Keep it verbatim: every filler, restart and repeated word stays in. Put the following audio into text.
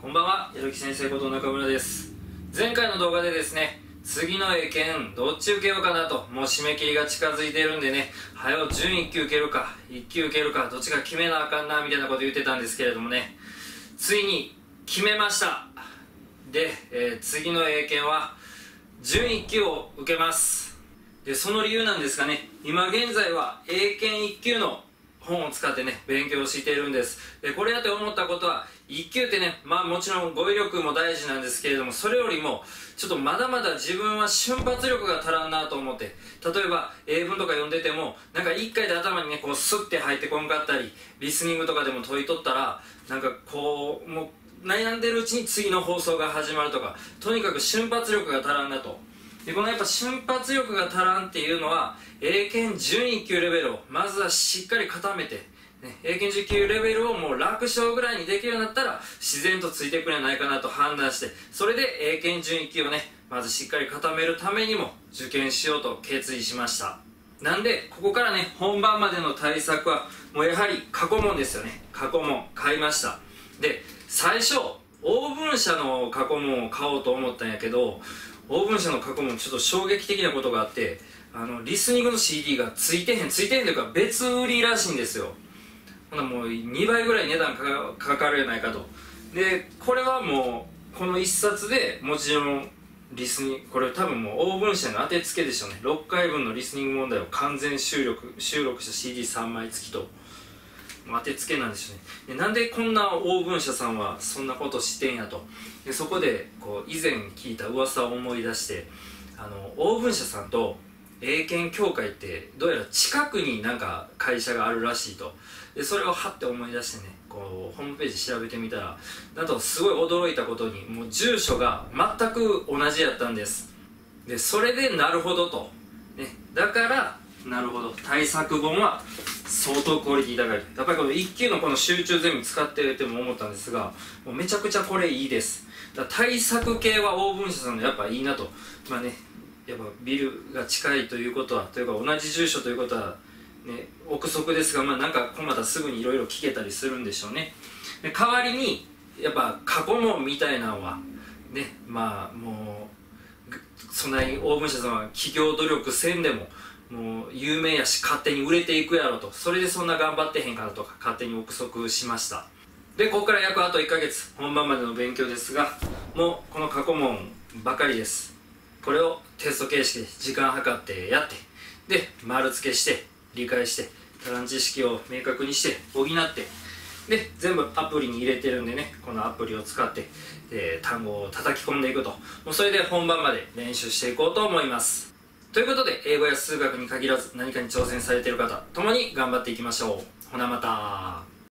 こんばんは、やる気先生こと中村です。前回の動画でですね、次の英検どっち受けようかなと、もう締め切りが近づいているんでね、はよ準いっ級受けるかいっ級受けるかどっちか決めなあかんなみたいなこと言ってたんですけれどもね、ついに決めました。で、えー、次の英検は準いっ級を受けます。でその理由なんですがね、今現在は英検いっ級の本を使ってね勉強しているんです。でこれやって思ったことは、いっ級ってね、まあもちろん語彙力も大事なんですけれども、それよりもちょっとまだまだ自分は瞬発力が足らんなと思って、例えば英文とか読んでてもなんかいっかいで頭にねこうスッて入ってこんかったり、リスニングとかでも解いとったらなんかこうもう悩んでるうちに次の放送が始まるとか、とにかく瞬発力が足らんなと。でこのやっぱ瞬発力が足らんっていうのは、英検準いっ級レベルをまずはしっかり固めて、ね、英検じゅっ級レベルをもう楽勝ぐらいにできるようになったら自然とついてくれないかなと判断して、それで英検準いっ級をねまずしっかり固めるためにも受験しようと決意しました。なんでここからね本番までの対策はもうやはり過去問ですよね。過去問買いました。で最初応文社の過去問を買おうと思ったんやけど、応文社の過去問ちょっと衝撃的なことがあって、あのリスニングの シーディー がついてへんついてへんというか別売りらしいんですよ。ほなもうにばいぐらい値段か か, かかるやないかと。でこれはもうこのいっさつでもちろんリスニング、これ多分もう応文社の当てつけでしょうね。ろっかいぶんのリスニング問題を完全収録収録した シーディーさん 枚付きと当てつけなんでしょうね。でなんでこんな応文社さんはそんなことしてんやと。でそこでこう以前聞いた噂を思い出して、あの応文社さんと英検協会ってどうやら近くになんか会社があるらしいと。でそれをはって思い出してね、こうホームページ調べてみたら、なんとすごい驚いたことにもう住所が全く同じやったんです。でそれでなるほどと、ね、だからなるほど対策本は相当クオリティ高い。やっぱりこのいっ級のこの集中ゼミ使ってても思ったんですが、もうめちゃくちゃこれいいです。だから対策系は応文社さんのやっぱいいなと。まあね、やっぱビルが近いということは、というか同じ住所ということはね、憶測ですが、まあなんかまたすぐにいろいろ聞けたりするんでしょうね。で代わりにやっぱ過去問みたいなのはね、まあもうそんなに応文社さんは企業努力せんでももう有名やし勝手に売れていくやろと、それでそんな頑張ってへんからとか勝手に憶測しました。でここから約あといっかげつ本番までの勉強ですが、もうこの過去問ばかりです。これをテスト形式で時間計ってやって、で丸付けして理解して多段知識を明確にして補って、で全部アプリに入れてるんでね、このアプリを使ってで単語を叩き込んでいくと、もうそれで本番まで練習していこうと思います。ということで英語や数学に限らず何かに挑戦されている方共に頑張っていきましょう。ほなまた。